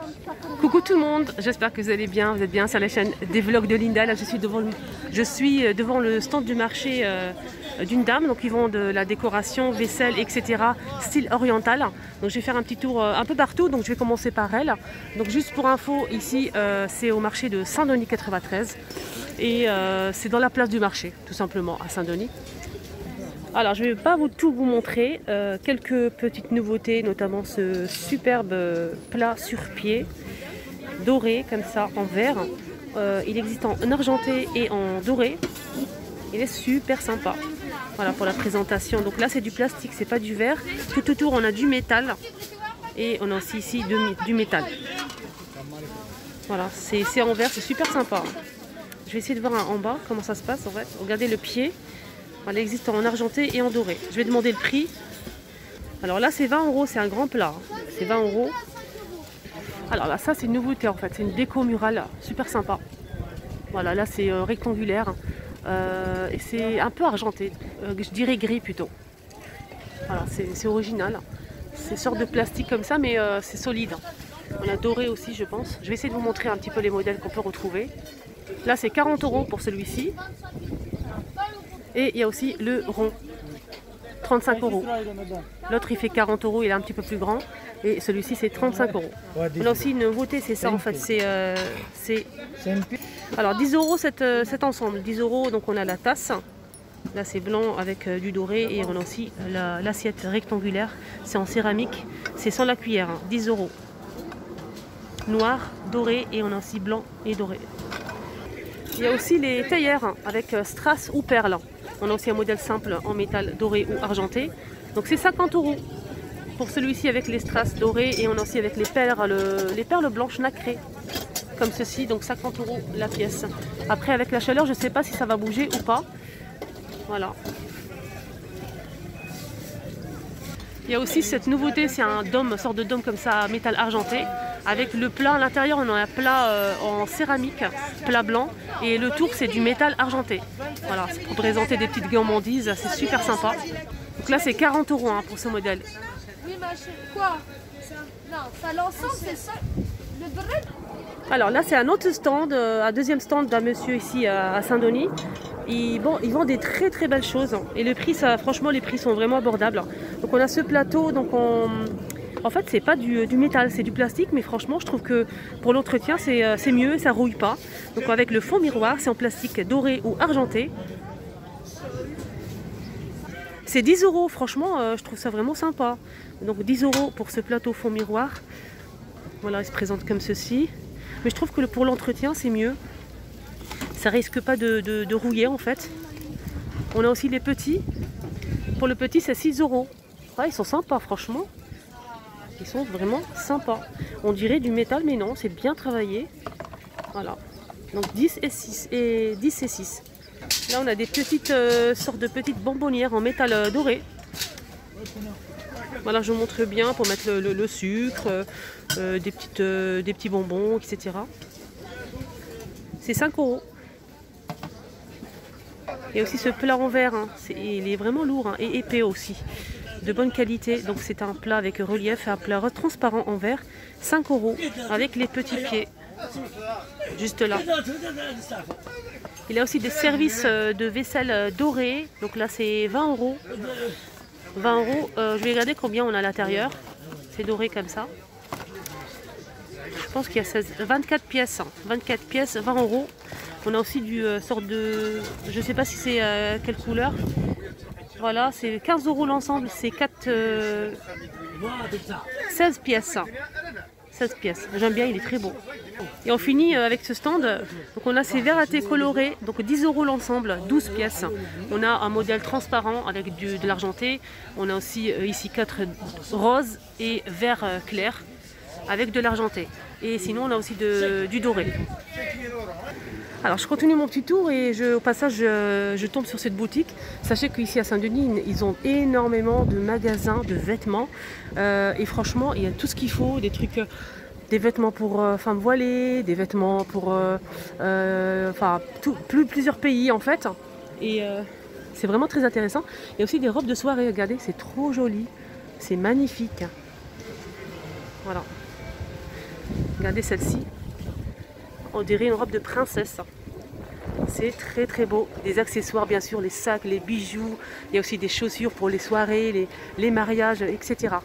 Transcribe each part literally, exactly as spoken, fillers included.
Coucou tout le monde, j'espère que vous allez bien, vous êtes bien sur la chaîne des vlogs de Linda. Là je suis devant le, je suis devant le stand du marché euh, d'une dame, donc ils vendent de la décoration, vaisselle, et cetera style oriental. Donc je vais faire un petit tour euh, un peu partout, donc je vais commencer par elle. Donc juste pour info, ici euh, c'est au marché de Saint-Denis quatre-vingt-treize et euh, c'est dans la place du marché, tout simplement à Saint-Denis. Alors je ne vais pas vous, tout vous montrer, euh, quelques petites nouveautés, notamment ce superbe plat sur pied, doré comme ça en verre. Euh, il existe en argenté et en doré. Il est super sympa. Voilà pour la présentation. Donc là c'est du plastique, c'est pas du verre. Tout autour on a du métal et on a aussi ici de, du métal. Voilà, c'est en verre, c'est super sympa. Je vais essayer de voir en bas comment ça se passe en fait. Regardez le pied. Elle existe en argenté et en doré. Je vais demander le prix. Alors là c'est vingt euros, c'est un grand plat. C'est vingt euros. Alors là ça c'est une nouveauté en fait, c'est une déco murale super sympa. Voilà, là c'est euh, rectangulaire euh, et c'est un peu argenté, euh, je dirais gris plutôt. Voilà, c'est original. C'est une sorte de plastique comme ça mais euh, c'est solide. On a doré aussi je pense. Je vais essayer de vous montrer un petit peu les modèles qu'on peut retrouver. Là c'est quarante euros pour celui-ci. Et il y a aussi le rond, trente-cinq euros. L'autre il fait quarante euros, il est un petit peu plus grand. Et celui-ci c'est trente-cinq euros. On a aussi une nouveauté, c'est ça en fait. C'est euh, alors dix euros cet, euh, cet ensemble. dix euros, donc on a la tasse. Là c'est blanc avec euh, du doré. Et on a aussi l'assiette la, rectangulaire. C'est en céramique. C'est sans la cuillère, hein, dix euros. Noir, doré et on a aussi blanc et doré. Il y a aussi les théières avec strass ou perles. On a aussi un modèle simple en métal doré ou argenté. Donc c'est cinquante euros pour celui-ci avec les strass dorés. Et on a aussi avec les perles, les perles blanches nacrées. Comme ceci, donc cinquante euros la pièce. Après avec la chaleur, je ne sais pas si ça va bouger ou pas. Voilà. Il y a aussi cette nouveauté, c'est un dôme, sorte de dôme comme ça, métal argenté. Avec le plat à l'intérieur, on a un plat euh, en céramique, plat blanc. Et le tour, c'est du métal argenté. Voilà, c'est pour présenter des petites gourmandises, c'est super sympa. Donc là, c'est quarante euros hein, pour ce modèle. Oui, ma chérie, quoi? Non, ça l'ensemble, c'est ça. Le bread. Alors là, c'est un autre stand, euh, un deuxième stand d'un monsieur ici à, à Saint-Denis. Ils, bon, ils vendent des très très belles choses. Et le prix, ça, franchement, les prix sont vraiment abordables. Donc on a ce plateau, donc on... En fait, c'est pas du, du métal, c'est du plastique, mais franchement, je trouve que pour l'entretien, c'est mieux, ça rouille pas. Donc avec le fond miroir, c'est en plastique doré ou argenté. C'est dix euros, franchement, euh, je trouve ça vraiment sympa. Donc dix euros pour ce plateau fond miroir. Voilà, il se présente comme ceci. Mais je trouve que pour l'entretien, c'est mieux. Ça risque pas de, de, de rouiller en fait. On a aussi les petits. Pour le petit, c'est six euros. Ouais, ils sont sympas, franchement. Ils sont vraiment sympas. On dirait du métal, mais non, c'est bien travaillé. Voilà. Donc dix et six. Et dix et six. Là, on a des petites euh, sortes de petites bonbonnières en métal euh, doré. Voilà, je vous montre bien pour mettre le, le, le sucre, euh, des, petites, euh, des petits bonbons, et cetera. C'est cinq euros. Il y a aussi ce plat en verre. Hein. Il est vraiment lourd hein, et épais aussi. De bonne qualité, donc c'est un plat avec relief, un plat transparent en verre, cinq euros avec les petits pieds, juste là. Il y a aussi des services de vaisselle dorée, donc là c'est vingt euros. vingt euros, euh, je vais regarder combien on a à l'intérieur, c'est doré comme ça. Je pense qu'il y a seize, vingt-quatre pièces, vingt-quatre pièces, vingt euros. On a aussi du euh, sorte de, je ne sais pas si c'est euh, quelle couleur. Voilà, c'est quinze euros l'ensemble, c'est quatre, euh, seize pièces. seize pièces, j'aime bien, il est très beau. Et on finit avec ce stand, donc on a ces verres à thé colorés, donc dix euros l'ensemble, douze pièces. On a un modèle transparent avec du, de l'argenté, on a aussi euh, ici quatre roses et vert euh, clair avec de l'argenté. Et sinon on a aussi de, du doré. Alors je continue mon petit tour et je, au passage je, je tombe sur cette boutique. Sachez qu'ici à Saint-Denis ils ont énormément de magasins de vêtements euh, et franchement il y a tout ce qu'il faut, des trucs, des vêtements pour euh, femmes voilées, des vêtements pour euh, euh, enfin tout, plus, plusieurs pays en fait et euh, c'est vraiment très intéressant. Il y a aussi des robes de soirée, regardez, c'est trop joli, c'est magnifique. Voilà. Regardez celle-ci. On dirait une robe de princesse. C'est très très beau. Des accessoires bien sûr, les sacs, les bijoux. Il y a aussi des chaussures pour les soirées, les, les mariages, et cetera.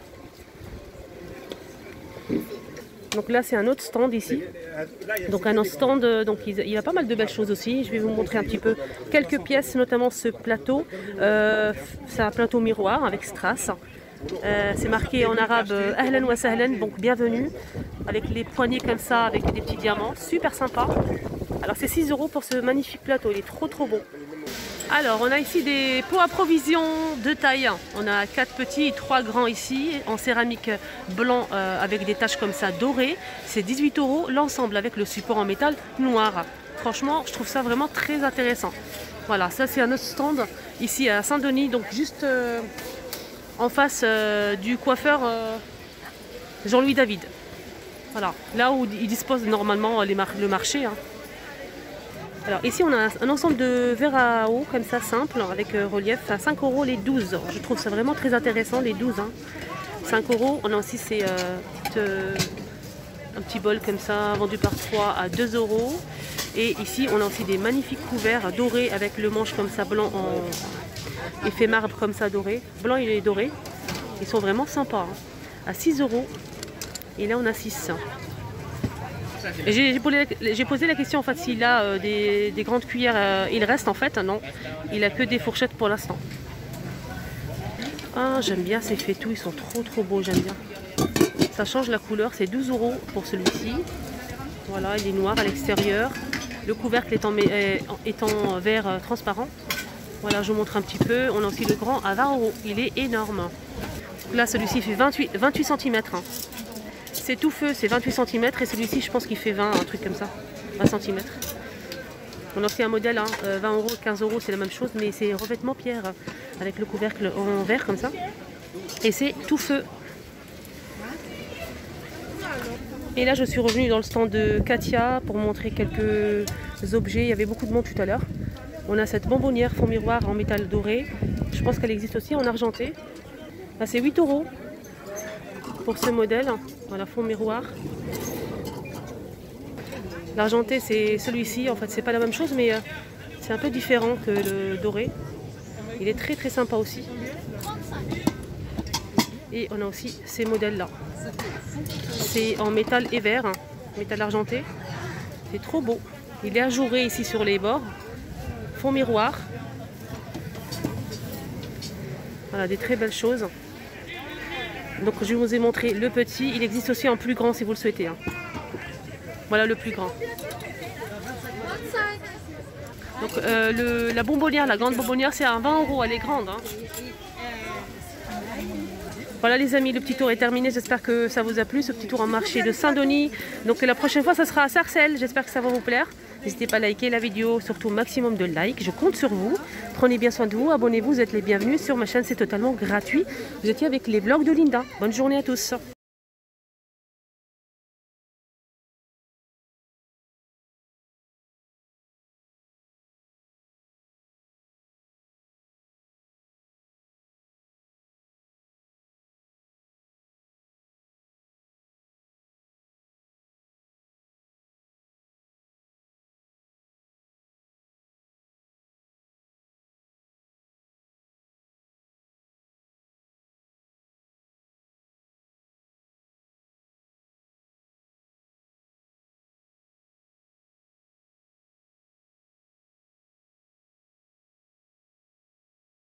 Donc là c'est un autre stand ici. Donc un autre stand, donc il y a pas mal de belles choses aussi. Je vais vous montrer un petit peu quelques pièces, notamment ce plateau. Euh, c'est un plateau miroir avec strass. Euh, c'est marqué en arabe Ahlan wa sahlan, donc bienvenue. Avec les poignées comme ça, avec des petits diamants. Super sympa. Alors c'est six euros pour ce magnifique plateau, il est trop trop beau. Alors on a ici des pots à provisions de taille. On a quatre petits et trois grands ici en céramique blanc euh, avec des taches comme ça dorées. C'est dix-huit euros l'ensemble avec le support en métal noir. Franchement je trouve ça vraiment très intéressant. Voilà, ça c'est un autre stand ici à Saint-Denis, donc juste euh, en face euh, du coiffeur euh, Jean-Louis David. Voilà, là où il dispose normalement les mar le marché. Hein. Alors ici on a un, un ensemble de verres à eau comme ça simple avec euh, relief à cinq euros les douze. Je trouve ça vraiment très intéressant les douze. Hein. cinq euros. On a aussi ces, euh, petites, euh, un petit bol comme ça vendu par trois à deux euros. Et ici on a aussi des magnifiques couverts dorés avec le manche comme ça blanc en effet marbre comme ça doré. Blanc et doré. Ils sont vraiment sympas. Hein. À six euros. Et là on a six. J'ai posé, posé la question en fait s'il a euh, des, des grandes cuillères, euh, il reste en fait, non, il a que des fourchettes pour l'instant. Ah j'aime bien ces fétous, ils sont trop trop beaux, j'aime bien. Ça change la couleur, c'est douze euros pour celui-ci. Voilà, il est noir à l'extérieur. Le couvercle est en, est en verre euh, transparent. Voilà, je vous montre un petit peu. On a aussi le grand à vingt euros, il est énorme. Là celui-ci fait vingt-huit centimètres. Hein. C'est tout feu, c'est vingt-huit centimètres et celui-ci je pense qu'il fait vingt, un truc comme ça, vingt centimètres. On a aussi un modèle, hein, vingt euros, quinze euros, c'est la même chose, mais c'est revêtement pierre avec le couvercle en verre comme ça. Et c'est tout feu. Et là je suis revenue dans le stand de Katia pour montrer quelques objets. Il y avait beaucoup de monde tout à l'heure. On a cette bonbonnière fond miroir en métal doré. Je pense qu'elle existe aussi en argenté. Là, c'est huit euros. Pour ce modèle, voilà, fond miroir. L'argenté c'est celui-ci, en fait c'est pas la même chose mais euh, c'est un peu différent que le doré. Il est très très sympa aussi. Et on a aussi ces modèles là. C'est en métal et verre, hein, métal argenté. C'est trop beau. Il est ajouré ici sur les bords. Fond miroir. Voilà, des très belles choses. Donc je vous ai montré le petit, il existe aussi en plus grand si vous le souhaitez. Hein. Voilà le plus grand. Donc euh, le, la bonbonnière, la grande bonbonnière c'est à vingt euros, elle est grande. Hein. Voilà les amis, le petit tour est terminé, j'espère que ça vous a plu, ce petit tour en marché de Saint-Denis. Donc la prochaine fois ça sera à Sarcelles, j'espère que ça va vous plaire. N'hésitez pas à liker la vidéo, surtout maximum de likes, je compte sur vous. Prenez bien soin de vous, abonnez-vous, vous êtes les bienvenus sur ma chaîne, c'est totalement gratuit. Vous étiez avec les vlogs de Linda. Bonne journée à tous.